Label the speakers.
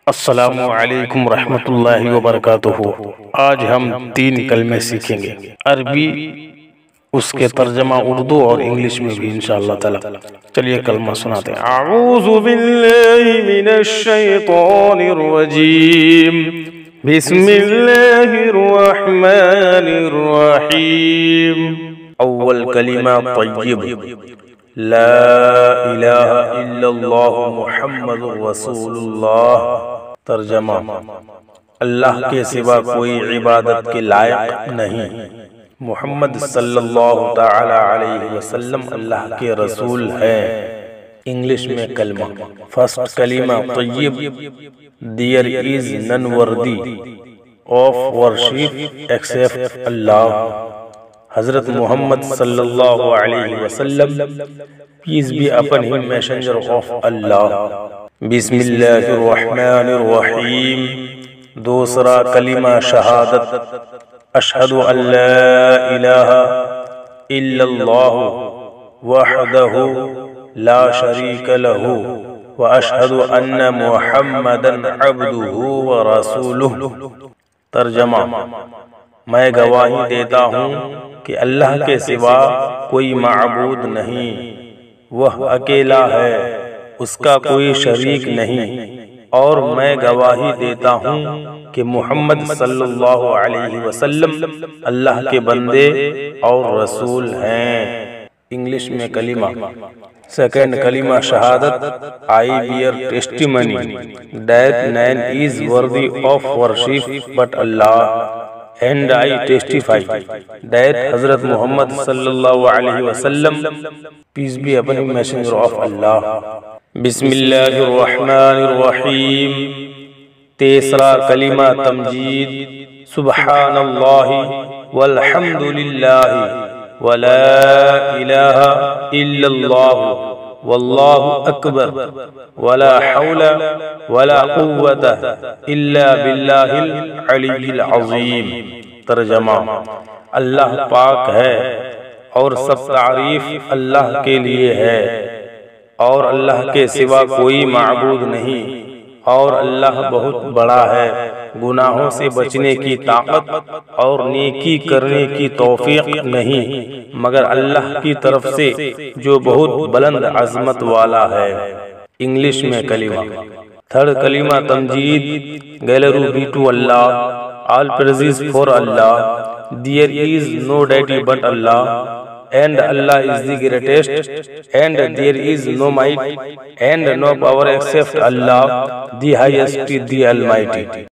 Speaker 1: السلام علیکم ورحمۃ اللہ وبرکاتہ۔ آج ہم 3 کلمے سیکھیں گے، عربی، اس کے ترجمہ اردو اور انگلش میں بھی انشاءاللہ تعالی۔ چلیے کلمہ سناتے ہیں۔ اعوذ باللہ من الشیطان الرجیم، بسم اللہ الرحمن الرحیم۔ اول کلمہ طیب، لا الہ الا اللہ محمد رسول اللہ۔ ترجمہ، اللہ کے سوا کوئی عبادت کے لائق نہیں، محمد صلی اللہ تعالی علیہ وسلم اللہ کے رسول ہیں۔ انگلش میں کلمہ۔ فرسٹ کلمہ طیب، there is none worthy of worship except Allah۔ حضرت محمد صلی اللہ علیہ وسلم، peace be upon him, messenger of Allah۔ بسم اللہ الرحمن الرحیم۔ دوسرا کلمہ شہادت، اشہد ان لا الہ الا اللہ وحدہ لا شریک لہ واشہد ان محمدا عبدہ ورسولہ۔ ترجمہ، میں گواہی دیتا ہوں کہ اللہ کے سوا کوئی معبود نہیں، وہ اکیلا ہے، اس کا کوئی شریک نہیں، اور میں گواہی دیتا ہوں کہ محمد صلی اللہ علیہ وسلم اللہ کے بندے اور رسول ہیں۔ انگلش میں کلمہ۔ سیکنڈ کلمہ شہادت، I bear testimony that none is worthy of worship but Allah, and I testify that حضرت محمد صلی اللہ علیہ وسلم، peace be upon him, messenger of Allah۔ بسم اللہ الرحمن الرحیم۔ تیسرا کلمہ تمجید، سبحان اللہ والحمد للہ ولا الہ الا اللہ واللہ اکبر ولا حول ولا قوة الا باللہ العلی العظیم۔ ترجمہ، اللہ پاک ہے اور سب تعریف اللہ کے لیے ہے، اور اللہ کے سوا کوئی معبود نہیں، اور اللہ بہت بڑا ہے۔ گناہوں سے بچنے کی طاقت اور نیکی کرنے کی توفیق نہیں مگر اللہ کی طرف سے جو بہت بلند عظمت والا ہے۔ انگلش میں کلمہ۔ تھرڈ کلمہ تمجید، گیلری بی ٹو اللہ، all praises for Allah, there is no deity but Allah, and Allah is the greatest, and there is no might and no power except Allah, the highest, the Almighty۔